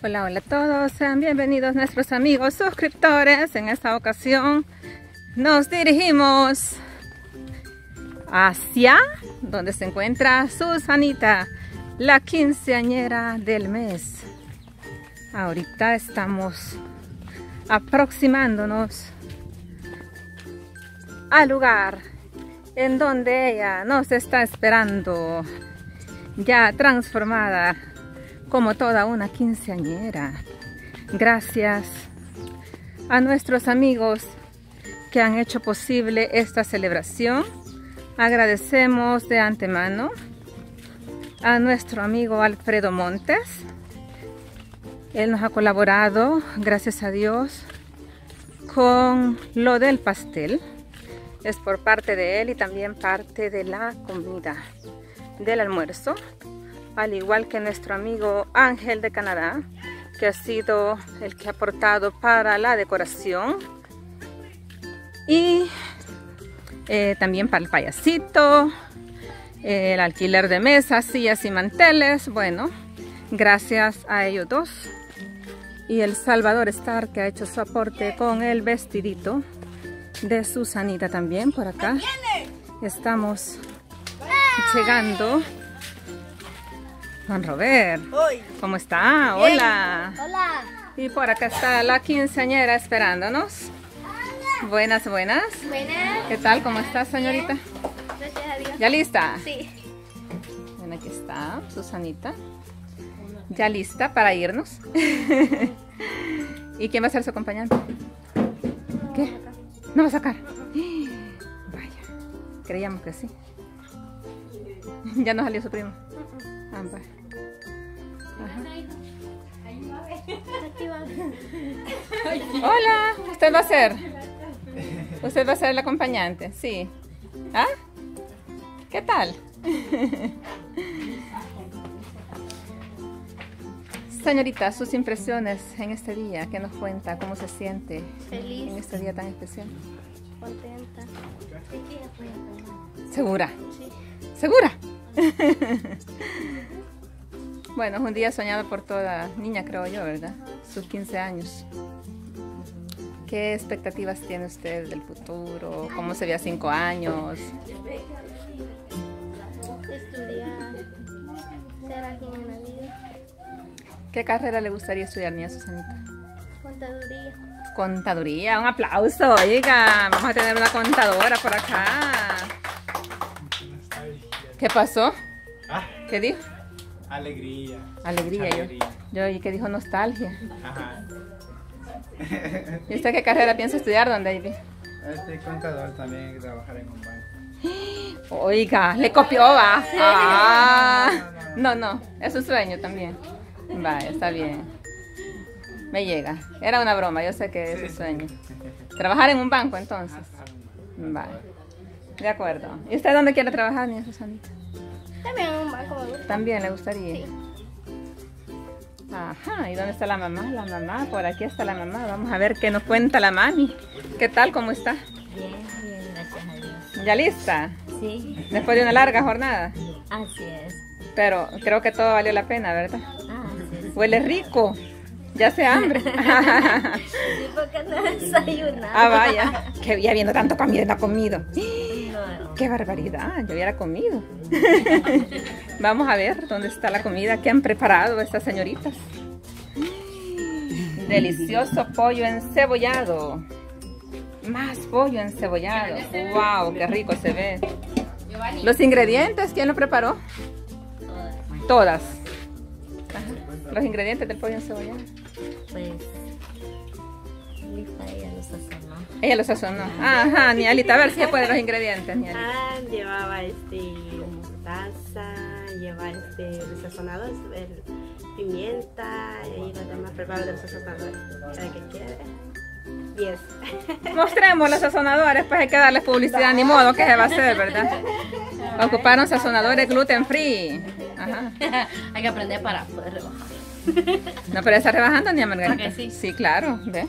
Hola, hola a todos, sean bienvenidos nuestros amigos suscriptores. En esta ocasión nos dirigimos hacia donde se encuentra Susanita, la quinceañera del mes. Ahorita estamos aproximándonos al lugar en donde ella nos está esperando, ya transformada como toda una quinceañera. Gracias a nuestros amigos que han hecho posible esta celebración. Agradecemos de antemano a nuestro amigo Alfredo Montes. Él nos ha colaborado, gracias a Dios, con lo del pastel. Es por parte de él y también parte de la comida del almuerzo. Al igual que nuestro amigo Ángel de Canadá, que ha sido el que ha aportado para la decoración. Y también para el payasito, el alquiler de mesas, sillas y manteles. Bueno, gracias a ellos dos. Y el Salvador Star, que ha hecho su aporte con el vestidito de Susanita también por acá. Estamos llegando. Don Robert, ¿cómo está? Hola. Hola. Y por acá está la quinceañera esperándonos. Buenas, buenas. Buenas. ¿Qué tal? ¿Cómo está, señorita? Gracias a Dios. ¿Ya lista? Sí. Bueno, aquí está Susanita. Ya lista para irnos. ¿Y quién va a ser su acompañante? ¿Qué? ¿No va a sacar? Vaya, creíamos que sí. Ya no salió su primo. Ah, vaya. Hola, ¿usted va a ser? ¿Usted va a ser el acompañante? Sí. ¿Ah? ¿Qué tal? Señorita, sus impresiones en este día, ¿qué nos cuenta? ¿Cómo se siente Feliz. en este día tan especial? Contenta. ¿Segura? Sí. ¿Segura? Bueno, es un día soñado por toda niña, creo yo, ¿verdad? Sus 15 años. ¿Qué expectativas tiene usted del futuro? ¿Cómo se ve a 5 años? Estudiar. Ser alguien en la vida. ¿Qué carrera le gustaría estudiar, niña Susanita? Contaduría. Contaduría, un aplauso, oiga, vamos a tener una contadora por acá. ¿Qué pasó? Ah, ¿Qué dijo? alegría. Alegría, yo oí que dijo nostalgia. Ajá. ¿Y usted qué carrera piensa estudiar, don David? Contador también, hay que trabajar en un banco. Oiga, le copió, va. Ah, no, es un sueño también. Vaya, está bien. Me llega. Era una broma, yo sé que es un sueño. Trabajar en un banco, entonces. Vale. De acuerdo. ¿Y usted dónde quiere trabajar, niña Susanita? También en un banco me gusta. ¿También le gustaría? Sí. Ajá, ¿y dónde está la mamá? La mamá, por aquí está la mamá. Vamos a ver qué nos cuenta la mami. ¿Qué tal? ¿Cómo está? Bien, bien, gracias a Dios. ¿Ya lista? Sí, Después de una larga jornada. así es. Pero creo que todo valió la pena, ¿verdad? Así es. Huele rico. Ya hace hambre. Sí, porque no he desayunado. Ah, vaya. Que ya viendo tanto comida y no ha comido. No, ¡Qué barbaridad! Yo hubiera comido. Vamos a ver dónde está la comida que han preparado estas señoritas. Delicioso pollo encebollado. Más pollo encebollado. ¡Wow! ¡Qué rico se ve! Los ingredientes, ¿quién lo preparó? Todas. Ajá. Los ingredientes del pollo encebollado. pues, lista ella los sazonó. Ella los sazonó. Ajá, Nialita, a ver si se pueden los ingredientes, Nialita. Llevaba mostaza, lleva los sazonadores, pimienta y los demás preparados de los sazonadores. Para que quede. 10. Mostremos los sazonadores, pues hay que darles publicidad, ni modo que se va a hacer, ¿verdad? Ocuparon sazonadores gluten free. Ajá. Hay que aprender para poder rebajar. No, pero está rebajando, ni a Margarita. ¿A que sí? Sí, claro, ¿ve?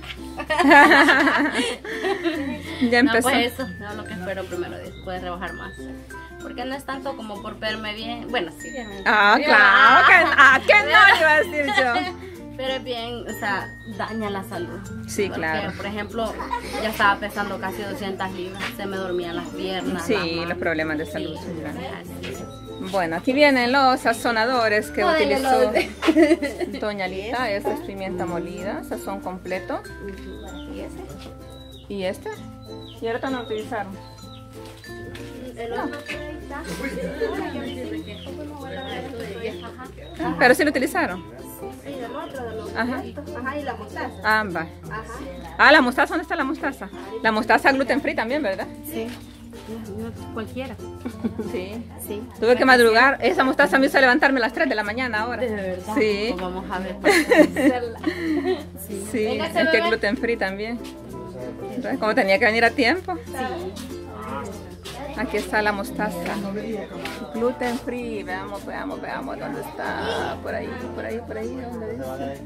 Ya No, empezó. pues eso, no, lo que espero primero, después rebajar más. Porque no es tanto como por verme bien. Bueno, sí, bien. Ah, claro, que no le iba a decir yo. Pero es bien, o sea, daña la salud. Sí, Porque, claro. por ejemplo, ya estaba pesando casi 200 libras, se me dormían las piernas. Sí, las manos. los problemas de salud. Sí, son grandes. así es. Bueno, aquí vienen los sazonadores que Jódele, utilizó Doña Lita. Esta es pimienta molida, sazón completo. ¿Y ese? ¿Y este? ¿Y ahorita no utilizaron? El otro que ahí está. Pero sí lo utilizaron. Sí, del otro, de los Ajá. Ajá, y la mostaza. Ambas. Ajá. Ah, la mostaza, ¿dónde está la mostaza? La mostaza gluten free también, ¿verdad? Sí. No, cualquiera. Sí. Sí. Tuve que madrugar. Esa mostaza me hizo levantarme a las 3 de la mañana ahora. De verdad. Sí. Pues vamos a ver para hacerla. Sí. Sí, Véngase, es que bebé. gluten free también. Entonces, como tenía que venir a tiempo. Aquí está la mostaza. Gluten free. Veamos dónde está. Por ahí. ¿Dónde dice?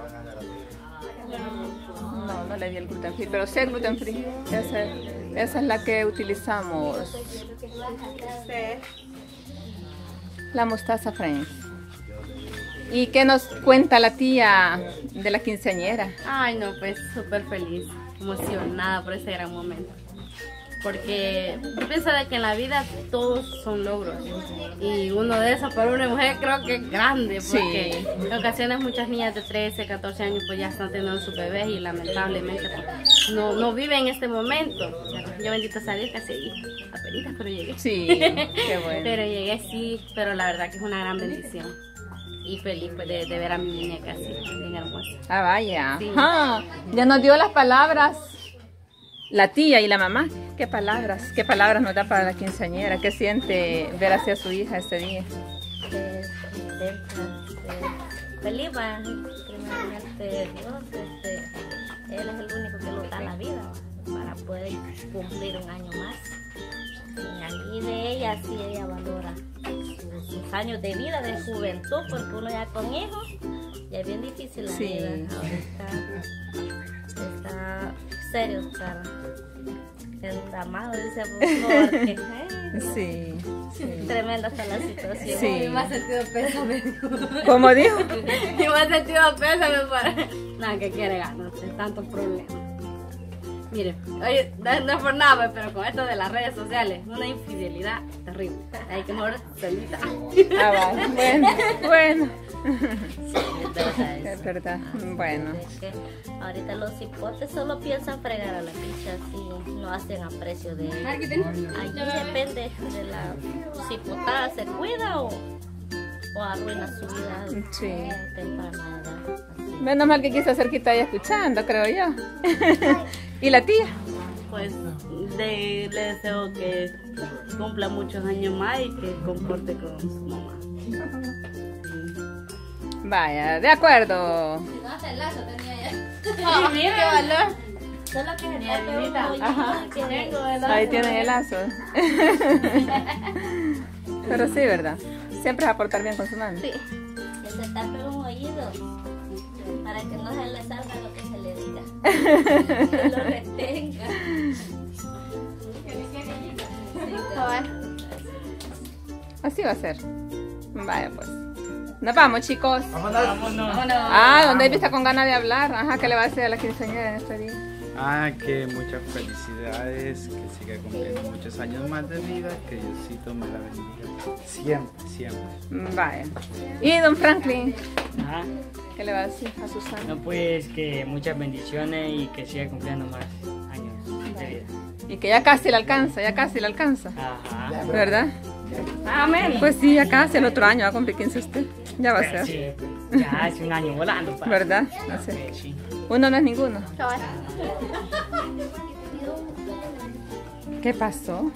No le di el gluten free, pero sí el gluten free. Esa es la que utilizamos. La mostaza Friends. ¿Y qué nos cuenta la tía de la quinceañera? Ay, no, pues súper feliz, emocionada por ese gran momento. Porque yo pienso de que en la vida todos son logros. Y uno de esos para una mujer creo que es grande. Porque en ocasiones muchas niñas de 13, 14 años pues ya están teniendo sus bebés y lamentablemente pues, no viven este momento. Yo bendito sea Dios, casi apenitas, pero llegué. Sí, qué bueno. Pero llegué sí, pero la verdad que es una gran bendición. Y feliz pues, de ver a mi muñeca así, bien hermosa. Ah, vaya. Sí. Ah, ya nos dio las palabras la tía y la mamá. ¿Qué palabras nos da para la quinceañera? ¿Qué siente ver hacia su hija este día? Feliz, va, primeramente Dios, Él es el único que nos da la vida para poder cumplir un año más. Y allí de ella, sí, ella valora sus años de vida, de juventud, porque uno ya con hijos, ya es bien difícil la Sí. vida. Ahorita está serio estar enramado, dice porque Sí. tremenda está la situación. Sí. Y más sentido pésame. ¿Cómo dijo? Y más sentido pésame para... Nada, que quiere ganarse, tantos problemas. Mire, oye, no es por nada, pero con esto de las redes sociales, una infidelidad terrible. Hay que morir solita. Ah, va. Bueno. Es Es verdad. Bueno. Es que ahorita los hipotes solo piensan fregar a la bicha, así no hacen aprecio de ella. Allí depende de la si hipotada se cuida o arruina su vida Sí. a temprana edad. Así. Menos mal que aquí está cerquita ella escuchando, creo yo. ¿Y la tía? Pues le deseo que cumpla muchos años más y que concorde con su mamá. Vaya, de acuerdo. No hace el lazo tenía ya. ¡Ay, mira! ¡Qué valor! Solo que se Mi tape hermanita. uno y Ajá. tiene- Ahí tienen el lazo. Pero sí, ¿verdad? Siempre es a portar bien con su mano. Sí, que se tape un oído para que no se le salga lo que se le diga. Que lo retenga. Así va a ser. Vaya pues. Nos vamos, chicos. Vámonos. Ah, donde hay vista con ganas de hablar. Ajá, ¿qué le va a decir a la quinceañera en este día? Ah, que muchas felicidades, que siga cumpliendo muchos años más de vida, que Diosito me la bendiga siempre, siempre. Vaya. Y don Franklin, Ajá. ¿qué le va a decir a Susana? No, pues que muchas bendiciones y que siga cumpliendo más años de vida. Y que ya casi le alcanza, Ajá. ¿verdad? Amén. Pues sí, ya casi el otro año va a cumplir 15 usted. Ya va a Pero ser, sí, pues, ya hace un año volando. Pa. ¿verdad? No sé. Sí. Uno no es ninguno. ¿Qué pasó?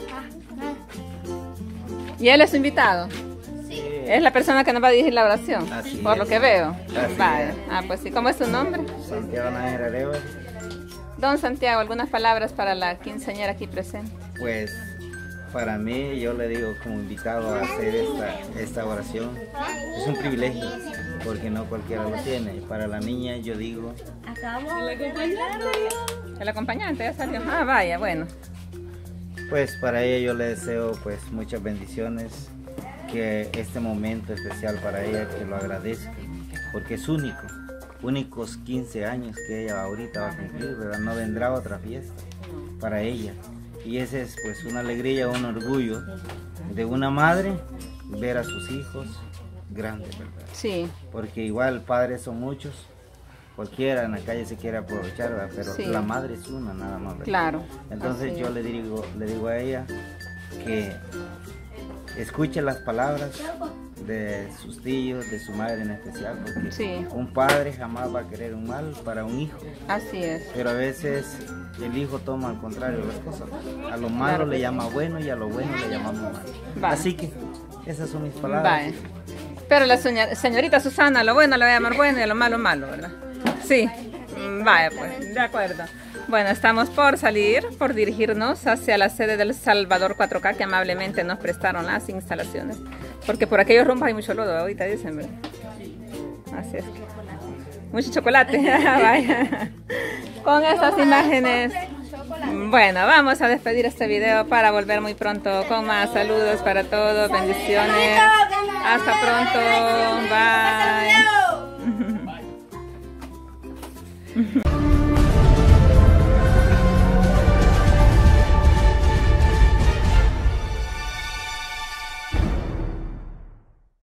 ¿Y él es su invitado? Sí. Es la persona que nos va a dirigir la oración, Así por es. lo que veo. Así Vale. es. Ah, pues sí. ¿Cómo es su nombre? Santiago Nájera Arevalo. Don Santiago, algunas palabras para la quinceañera aquí presente. Pues para mí, yo le digo como invitado a hacer esta oración, es un privilegio, porque no cualquiera lo tiene. Para la niña yo digo, Acabamos de acompañarlo. El acompañante ya salió. Ah, vaya, bueno. pues para ella yo le deseo pues muchas bendiciones, que este momento especial para ella, que lo agradezca, porque es único. únicos 15 años que ella ahorita va a cumplir, ¿verdad? No vendrá otra fiesta para ella. Y ese es pues una alegría, un orgullo de una madre ver a sus hijos grandes, ¿verdad? Sí. Porque igual padres son muchos, cualquiera en la calle se quiere aprovechar, ¿verdad? Pero Sí. la madre es una nada más, ¿verdad? Claro. Entonces así yo es. le digo a ella que escuche las palabras de sus tíos, de su madre en especial, porque Sí. un padre jamás va a querer un mal para un hijo, Así es. pero a veces el hijo toma al contrario las cosas. A lo malo Claro que le sí. llama bueno y a lo bueno le llamamos malo. Va. Así que esas son mis palabras. Vale. Pero la señorita Susana, lo bueno le va a llamar bueno y a lo malo malo, ¿verdad? Sí. Vaya pues, de acuerdo. Bueno, estamos por salir, por dirigirnos hacia la sede del Salvador 4K, que amablemente nos prestaron las instalaciones. Porque por aquellos rumbos hay mucho lodo, ahorita dicen, ¿verdad? Así es que... Mucho chocolate. Vaya. Con estas imágenes... Bueno, vamos a despedir este video para volver muy pronto con más saludos para todos, bendiciones. Hasta pronto. Bye.